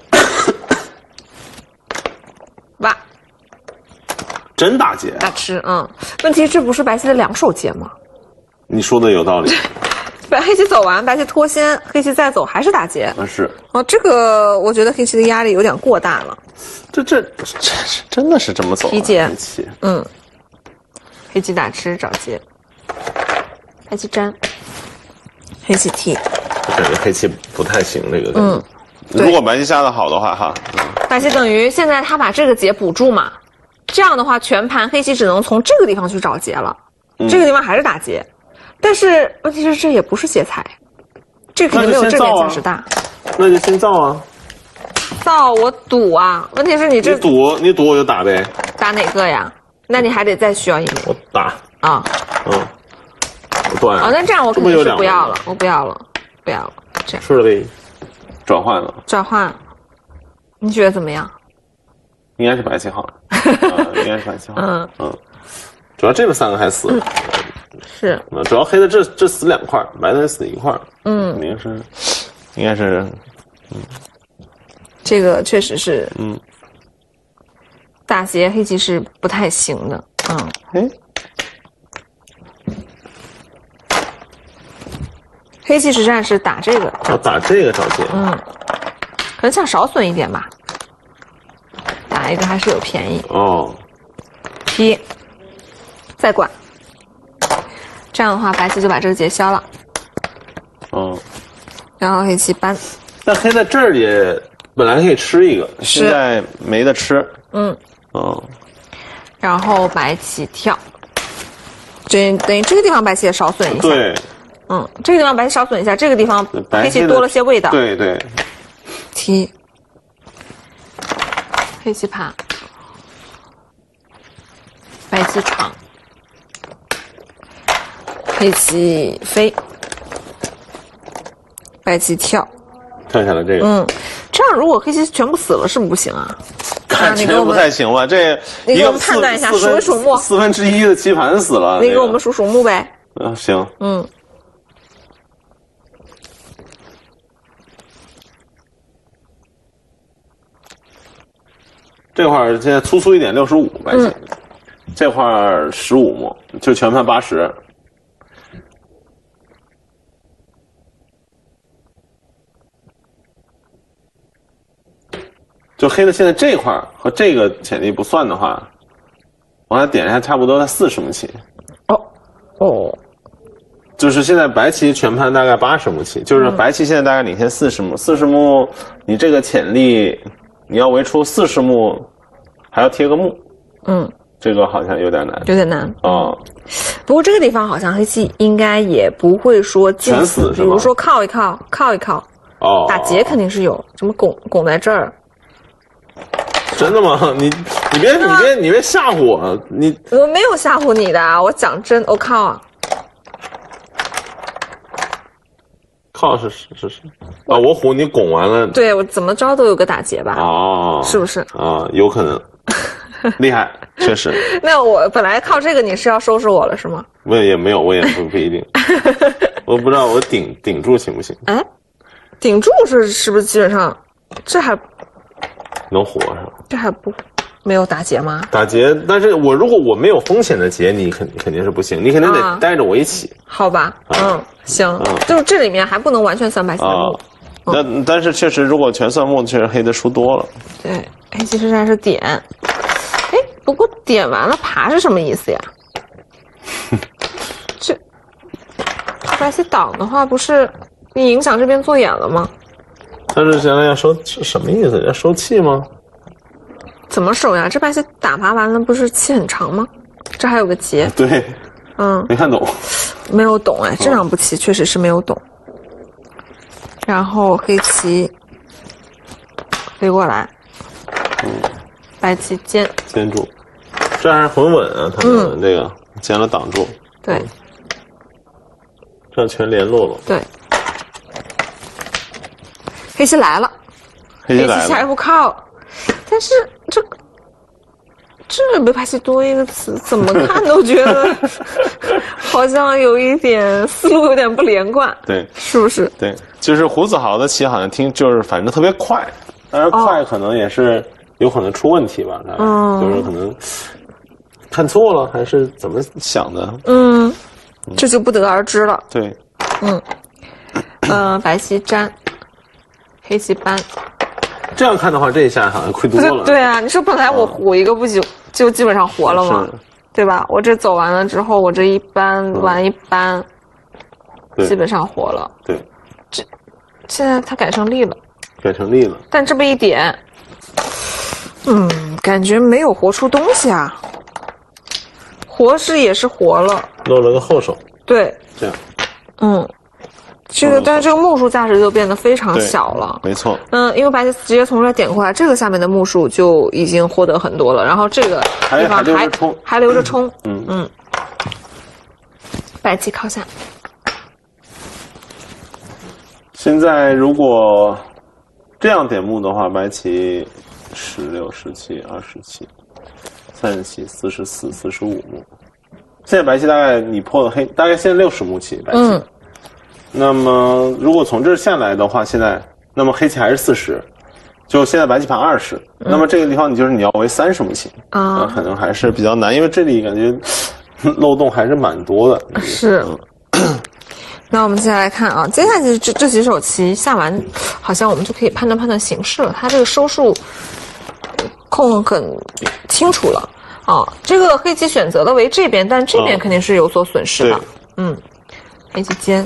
S1: 哇，
S2: 真打劫，
S1: 大吃。问题这不是白棋的两手劫吗？
S2: 你说的有道理。
S1: 黑棋走完，白棋脱先，黑棋再走还是打劫。
S2: 是。
S1: 这个我觉得黑棋的压力有点过大了。
S2: 这真的是这么走？
S1: 提劫。黑棋打吃找劫。白棋粘，黑棋踢，
S2: 我感觉黑棋不太行这个。如果白棋下的好的话，
S1: 白棋等于现在他把这个劫补住嘛，这样的话全盘黑棋只能从这个地方去找劫了，这个地方还是打劫，但是问题是这也不是劫财，这肯定没有正点价值大。
S2: 那就先造啊，
S1: 造我赌啊，问题是你
S2: 你赌我就打呗，
S1: 打哪个呀？那你还得再需要一枚。
S2: 我打
S1: 啊，
S2: 断啊！
S1: 那这样我肯定是不要了，我不要了， 这样
S2: 是的呗，转换了，
S1: 转换，你觉得怎么样？
S2: 应该是白棋好，应该是白棋好。主要这个3个还死了。
S1: 是，
S2: 主要黑的这死2块，白的死1块。肯定是，应该是，
S1: 这个确实是，打劫黑棋是不太行的。黑棋实战是打这个，
S2: 打这个找劫。
S1: 可能想少损一点吧，打一个还是有便宜。劈，再管，这样的话白棋就把这个劫消了。然后黑棋搬，
S2: 但黑在这儿也本来可以吃一个，现在没得吃。
S1: 然后白棋跳，等于这个地方白棋也少损一下。
S2: 对。
S1: 这个地方白棋少损一下，这个地方黑棋多了些味道。
S2: 对对。
S1: 踢，黑棋爬，白棋闯，黑棋飞，白棋跳，
S2: 跳下来这个。
S1: 这样如果黑棋全部死了，是不是不行啊？
S2: 感觉不太行吧？这
S1: 你给我们判断一下，数一数目
S2: ，1/4的棋盘死了。
S1: 你给我们数数目呗。
S2: 行。这块现在粗一点65白棋，这块15目，就全盘80。就黑的现在这块和这个潜力不算的话，往下点一下，差不多在40目棋。就是现在白棋全盘大概80目棋，就是白棋现在大概领先40目，40目你这个潜力，你要围出40目，还要贴个目。这个好像有点难，
S1: 有点难。不过这个地方好像黑棋应该也不会说
S2: 全死，
S1: 比如说靠一靠，打劫肯定是有，怎么拱在这儿？
S2: 真的吗？你别吓唬我！
S1: 我没有吓唬你的，我讲真。靠！
S2: 靠是我唬你拱完了。
S1: 对，我怎么着都有个打劫吧？是不是？
S2: 有可能。厉害，确实。
S1: 那我本来靠这个，你是要收拾我了是吗？
S2: 我也没有，我也不一定。我不知道我顶住行不行？
S1: 顶住是不是基本上这还
S2: 能活是吧？
S1: 这还不没有打劫吗？
S2: 打劫，但是如果我没有风险的劫，你肯定是不行，你肯定得带着我一起。
S1: 好吧，行，就是这里面还不能完全算白棋的目。
S2: 但是确实，如果全算目，确实黑的输多了。
S1: 对，黑棋实战是点。不过点完了爬是什么意思呀？这白棋挡的话，不是你影响这边做眼了吗？
S2: 他是想要收，是什么意思？要收气吗？
S1: 怎么收呀？这白棋打爬完了，不是气很长吗？这还有个劫。
S2: 对，没看懂，
S1: 没有懂哎，这两步棋确实是没有懂。然后黑棋飞过来，白棋尖
S2: 住，这还是很稳啊，他们这个尖了挡住，
S1: 对，
S2: 这样全联络了，
S1: 对，黑棋来了，黑棋下一步靠，但是这被白棋多一个词，怎么看都觉得好像有一点思路有点不连贯，
S2: 对，
S1: 是不是？
S2: 对，就是胡子豪的棋好像就是反正特别快，但是快可能也是有可能出问题吧，就是可能看错了还是怎么想的，
S1: 这就不得而知了。
S2: 对，
S1: 白棋粘，黑棋搬。
S2: 这样看的话，这一下好像亏多了。
S1: 对啊，你说本来我活一个不就基本上活了吗？对吧？我这走完了之后，我这一搬完一搬，基本上活了。
S2: 对，
S1: 现在它改成力了。
S2: 改成力了。
S1: 但这么一点，感觉没有活出东西啊。活是也是活了，
S2: 露了个后手。
S1: 对，
S2: 这样。
S1: 但是这个目数价值就变得非常小了。
S2: 没错。
S1: 因为白棋直接从这点过来，这个下面的目数就已经获得很多了，然后这个地方还留着冲。白棋靠下。
S2: 现现在如果这样点目的话，白棋16、17、27、37、44、45目。现在白棋大概你破了黑，大概现在60目棋白棋。那么如果从这儿下来的话，现在那么黑棋还是40，就现在白棋盘20。那么这个地方你要围30目棋啊，可能还是比较难，因为这里感觉漏洞还是蛮多的。
S1: 是。那我们接下来看啊，接下来其实这几手棋下完，好像我们就可以判断形势了。它这个收数控很清楚了啊。这个黑棋选择了围这边，但这边肯定是有所损失的。黑棋尖，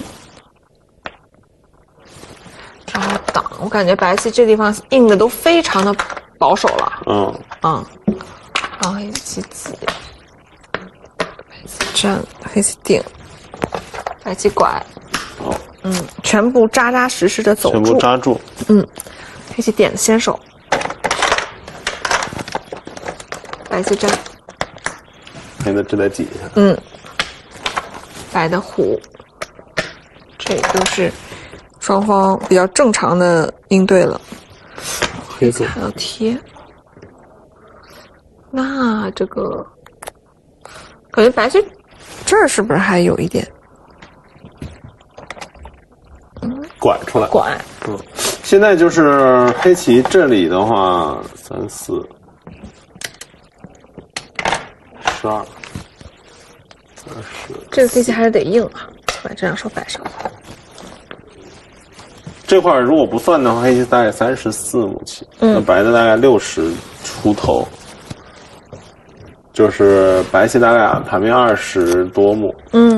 S1: 然后挡。我感觉白棋这地方硬的都非常的保守了。然后黑棋挤，白棋站，黑棋顶。白棋拐，全部扎扎实实的走住，
S2: 全部扎住。
S1: 黑棋点先手，白棋站，
S2: 黑的这在挤一下。
S1: 白的虎，这都是双方比较正常的应对了。
S2: 黑子
S1: 还要贴，那这个感觉白棋这儿是不是还有一点？
S2: 拐出来，
S1: 拐。
S2: 现在就是黑棋这里的话，3、4、12、20。
S1: 这个黑棋还是得硬啊，把这两手摆上。
S2: 这块如果不算的话，黑棋大概34目棋，那白的大概60出头，就是白棋大概盘面20多目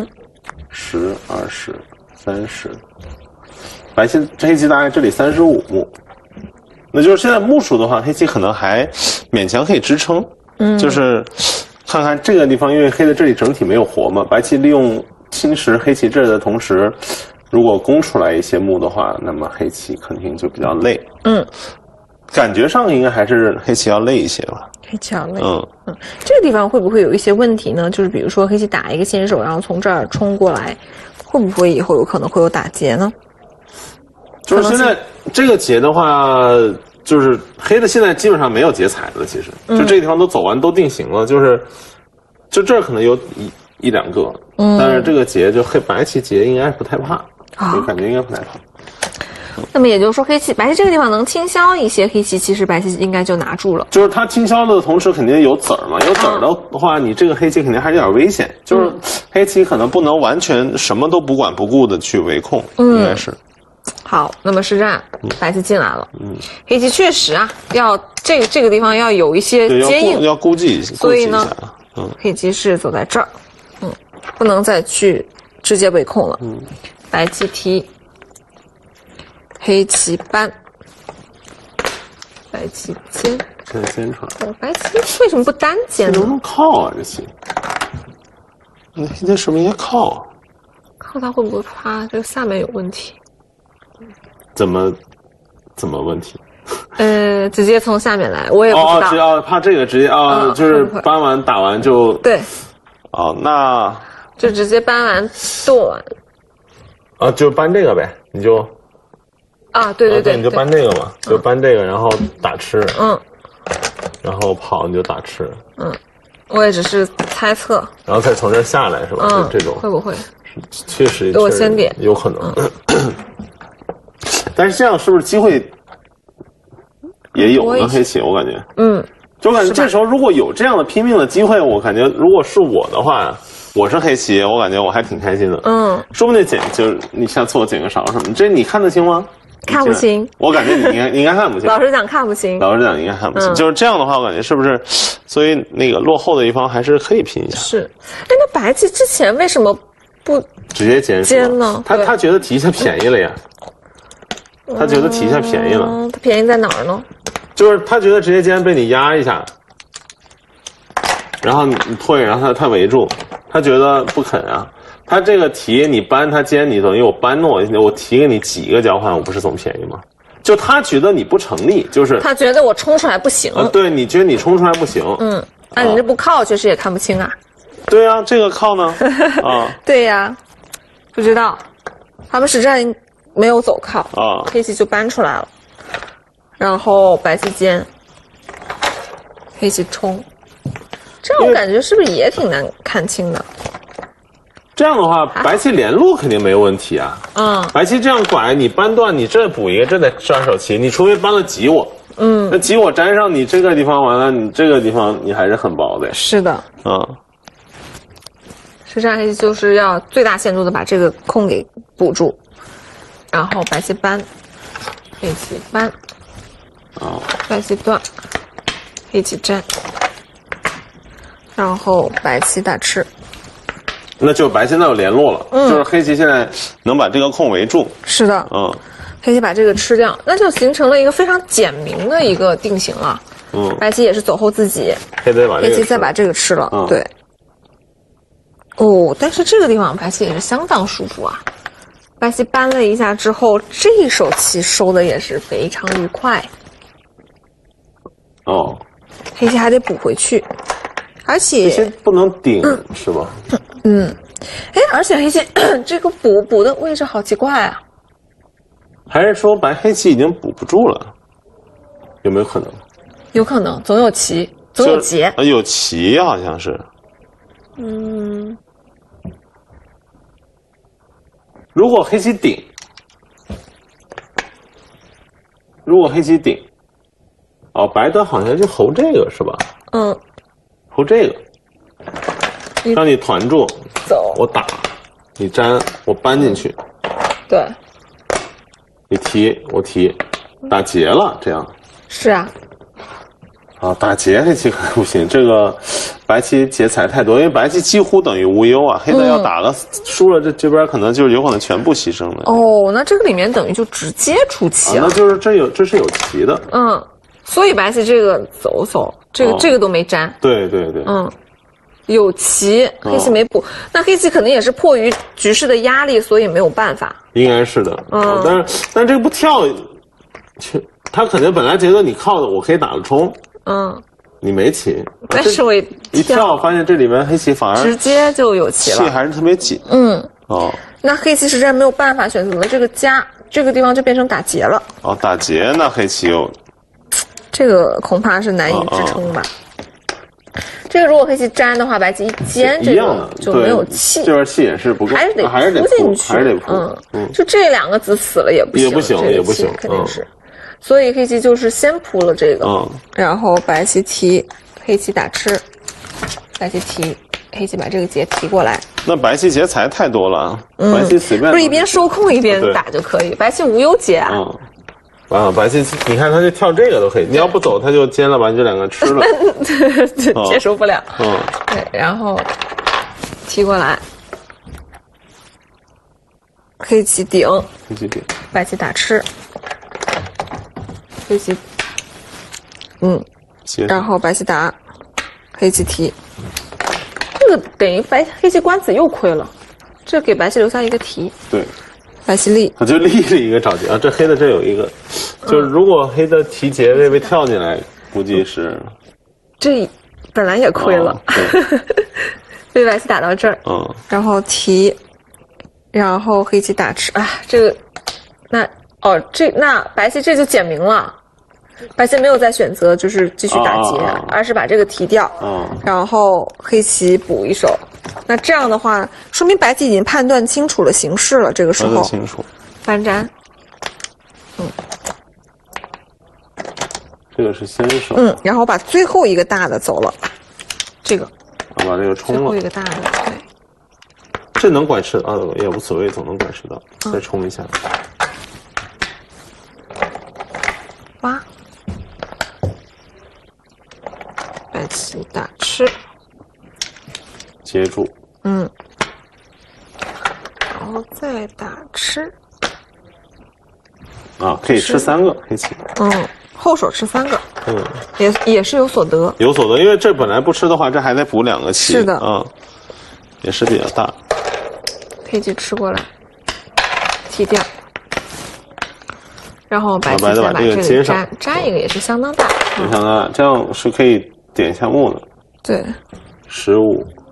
S2: ，10、20、30。白棋黑棋大概这里35目，那就是现在目数的话，黑棋可能还勉强可以支撑。就是看看这个地方，因为黑的这里整体没有活嘛，白棋利用侵蚀黑棋这儿的同时，如果攻出来一些目的话，那么黑棋肯定就比较累。感觉上应该还是黑棋要累一些吧。
S1: 黑棋要累。这个地方会不会有一些问题呢？就是比如说黑棋打一个先手，然后从这儿冲过来，会不会以后有可能会有打劫呢？
S2: 就是现在这个劫的话，就是黑的现在基本上没有劫财了，其实就这个地方都走完都定型了，就这儿可能有一两个，但是这个劫就白棋劫应该不太怕，我感觉应该不太怕。
S1: 那么也就是说，白棋这个地方能清消一些黑棋，其实白棋应该就拿住了。
S2: 就是它清消的同时肯定有子儿嘛，有子儿的话，你这个黑棋肯定还是有点危险，就是黑棋可能不能完全什么都不管不顾的去围控，应该是。
S1: 好，那么实战，白棋进来了。黑棋确实啊，要这个地方要有一些接应，
S2: 要估计一下。
S1: 所以呢，黑棋是走在这儿，不能再去直接围控了。白棋提，黑棋搬，白棋尖，
S2: 这尖出来。
S1: 白棋为什么不单尖呢？
S2: 能不能靠啊？这棋，黑棋是不是应该靠？
S1: 靠它会不会怕这个下面有问题？
S2: 怎么问题？
S1: 直接从下面来，我也不知道。
S2: 只要怕这个直接就是搬完打完就
S1: 对。
S2: 那
S1: 就直接搬完剁完。
S2: 就搬这个呗，你就
S1: 对，
S2: 你就搬这个嘛，就搬这个，然后打吃，然后跑你就打吃，
S1: 我也只是猜测，
S2: 然后再从这儿下来是吧？这种
S1: 会不会？
S2: 确实，
S1: 给我先点，
S2: 有可能。但是这样是不是机会也有呢？黑棋，我感觉，就感觉这时候如果有这样的拼命的机会，我感觉如果是我的话，我是黑棋，我感觉我还挺开心的。说不定就是你下次我捡个勺什么，这你看得清吗？
S1: 看不清，
S2: 我感觉你应该看不清。
S1: 老实讲看不清，
S2: 应该看不清。就是这样的话，我感觉是不是？所以那个落后的一方还是可以拼一下。
S1: 是，那白棋之前为什么不
S2: 直接尖
S1: 呢？
S2: 他觉得提一下便宜了呀。他觉得提一下便宜了。
S1: 他便宜在哪儿呢？
S2: 就是他觉得直接尖被你压一下，然后你退，然后他围住，他觉得不肯啊。他这个提你搬，他尖你等于我搬弄我提给你几个交换，我不是总便宜吗？就他觉得你不成立，就是
S1: 他觉得我冲出来不行。
S2: 对，你觉得你冲出来不行。
S1: 你这不靠确实也看不清啊。
S2: 对啊，这个靠呢？
S1: 对呀，不知道他们实战没有走靠
S2: 啊，
S1: 黑棋就搬出来了，然后白棋尖，黑棋冲，这样我感觉是不是也挺难看清的？
S2: 这样的话，白棋连路肯定没有问题啊。白棋这样拐，你搬断，你这补一个，这得抓手棋，你除非搬了挤我。那挤我粘上，你这个地方完了，你这个地方你还是很薄的。
S1: 是的。实际上黑棋就是要最大限度的把这个空给补住，然后白棋搬，黑棋搬，白棋断，黑棋粘，然后白棋打吃。
S2: 那就白棋那有联络了，就是黑棋现在能把这个空围住。
S1: 是的，黑棋把这个吃掉，那就形成了一个非常简明的一个定型了。白棋也是走后自己，黑棋再把这个吃了，对。但是这个地方白棋也是相当舒服啊。白棋搬了一下之后，这一手棋收的也是非常愉快。黑棋还得补回去，而且
S2: 黑棋不能顶，是吧？
S1: 而且黑棋这个补的位置好奇怪啊。
S2: 还是说白黑棋已经补不住了？有没有可能？
S1: 有可能，总有棋，总有劫。
S2: 有棋好像是。如果黑棋顶，白的好像就侯这个是吧？侯这个，让你团住，
S1: 走，
S2: 我打，你粘，我搬进去，
S1: 对，
S2: 你提，我提，打劫了，这样
S1: 是啊。
S2: 打劫黑棋可能不行，这个白棋劫财太多，因为白棋几乎等于无忧啊，黑的要打了输了，这边可能就是有可能全部牺牲了。
S1: 那这个里面等于就直接出棋了，
S2: 那就是这是有棋的。
S1: 所以白棋这个走，这个都没粘。
S2: 对。
S1: 有棋，黑棋没补，那黑棋可能也是迫于局势的压力，所以没有办法。
S2: 应该是的。但这个不跳，他可能本来觉得你靠的，我可以打得冲。你没棋，
S1: 但是我
S2: 一跳发现这里面黑棋反而
S1: 直接就有棋了，
S2: 气还是特别紧。
S1: 那黑棋实在没有办法选择了这个夹，这个地方就变成打劫了。
S2: 打劫那黑棋又，
S1: 这个恐怕是难以支撑吧。这个如果黑棋粘的话，白棋一尖，这个就没有气，
S2: 这边气也是不够，还是得
S1: 扑进去，
S2: 还是得扑。
S1: 就这两个子死了也不行，
S2: 也不行，
S1: 肯定是。所以黑棋就是先扑了这个，然后白棋提，黑棋打吃，白棋提，黑棋把这个劫提过来。
S2: 那白棋劫财太多了，白棋随便
S1: 不是一边收空一边打就可以，白棋无忧劫啊。
S2: 白棋你看他就跳这个都可以，你要不走他就尖了，把你这两个吃了，
S1: 接受不了。对，然后提过来，黑棋顶，白棋打吃。黑棋，然后白棋打，黑棋提，这个等于黑棋官子又亏了，这给白棋留下一个提。
S2: 对，
S1: 白棋立，
S2: 他就立了一个找劫啊，这黑的这有一个，就是如果黑的提劫被跳进来，估计是，
S1: 这本来也亏了，被白棋打到这儿，然后提，然后黑棋打吃，这个，那白棋这就简明了，白棋没有再选择就是继续打劫，而是把这个提掉，然后黑棋补一手，那这样的话，说明白棋已经判断清楚了形势了，这个时候
S2: 清楚，
S1: 翻粘，
S2: 这个是先手，
S1: 然后把最后一个大的走了，这个，
S2: 把这个冲了，
S1: 最后一个大的，对，
S2: 这能拐吃也无所谓，总能拐吃到，再冲一下。
S1: 8，白棋打吃，
S2: 接住，
S1: 然后再打吃，
S2: 可以吃3个黑棋，
S1: 后手吃3个，也是有所得，
S2: 因为这本来不吃的话，这还得补2个棋，
S1: 是的，
S2: 也是比较大，
S1: 黑棋吃过来，提掉。然后白棋再把这个粘一个也是相当大，
S2: 这样是可以点一下目的。
S1: 对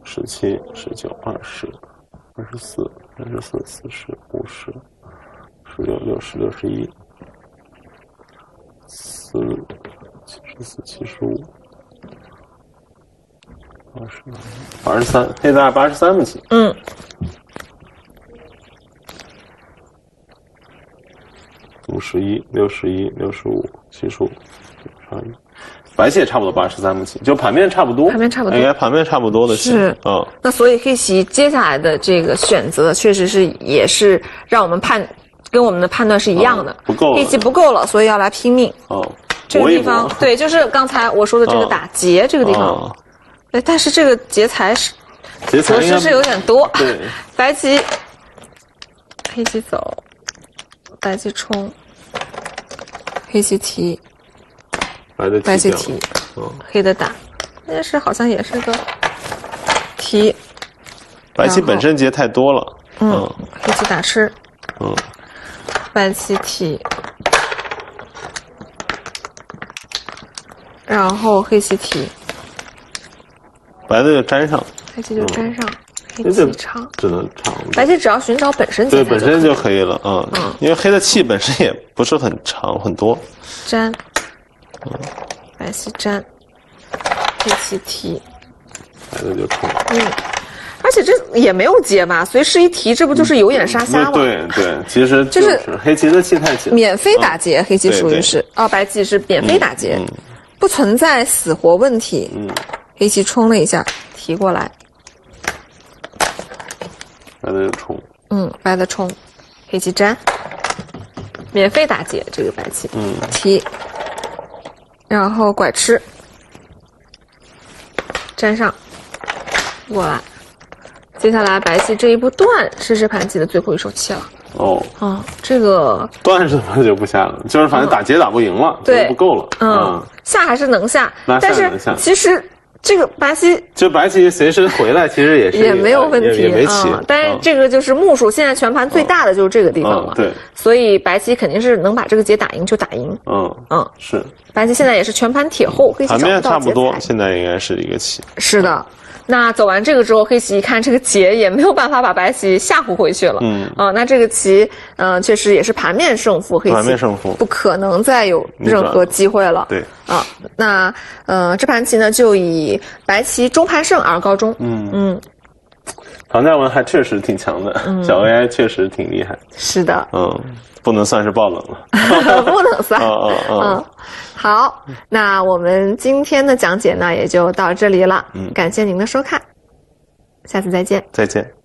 S2: ，15、17、19、20、24、34、40、50、 66、60、61、74、75、83，黑大83步棋。51、61、65、75、62。白棋也差不多83步棋，就盘面差不多，应该盘面差不多的棋。
S1: 是，那所以黑棋接下来的这个选择，确实是也是让我们跟我们的判断是一样的，
S2: 不够了，
S1: 黑棋不够了，所以要来拼命。这个地方对，就是刚才我说的这个打劫这个地方。但是这个劫财得失是有点多。
S2: 对，
S1: 白棋，黑棋走，白棋冲，黑棋提。白棋提，黑的打，但是好像也是个提。
S2: 白棋本身劫太多了，
S1: 黑棋打吃，白棋提，然后黑棋提，
S2: 白的就粘上，
S1: 黑棋就粘上，黑棋长，
S2: 只能长。
S1: 白棋只要寻找本身
S2: 对本身就可以了，因为黑的气本身也不是很长很多，
S1: 粘。白棋粘，黑棋提，
S2: 白的就冲。
S1: 而且这也没有劫吧，随时一提，这不就是有眼杀瞎吗？
S2: 对，其实就是黑棋的气太紧，
S1: 免费打劫，黑棋属于是白棋是免费打劫，不存在死活问题。黑棋冲了一下，提过来，
S2: 白的就冲。
S1: 白的冲，黑棋粘，免费打劫这个白棋，提。然后拐吃，粘上，过来。接下来白棋这一步断是盘棋的最后一手棋了。这个
S2: 断是不是就不下了？就是反正打劫打不赢了，
S1: 对，
S2: 不够了。
S1: 下还是能下，但是其实这个白棋
S2: 就白棋随时回来，其实也
S1: 没有问题，
S2: 也没棋。
S1: 但是这个就是目数，现在全盘最大的就是这个地方了。
S2: 对，
S1: 所以白棋肯定是能把这个劫打赢就打赢。
S2: 是。
S1: 白棋现在也是全盘铁后，黑棋
S2: 盘面差不多，现在应该是一个棋。
S1: 是的。那走完这个之后，黑棋一看这个劫也没有办法把白棋吓唬回去了。那这个棋，确实也是盘面胜负，黑棋
S2: 盘面胜负不
S1: 可能再有任何机会了。
S2: 对
S1: 那这盘棋呢就以白棋中盘胜而告终。
S2: 唐嘉文还确实挺强的，小 AI 确实挺厉害。
S1: 是的，
S2: 不能算是爆冷了，
S1: 不能算。好，那我们今天的讲解呢也就到这里了。感谢您的收看，下次再见。
S2: 再见。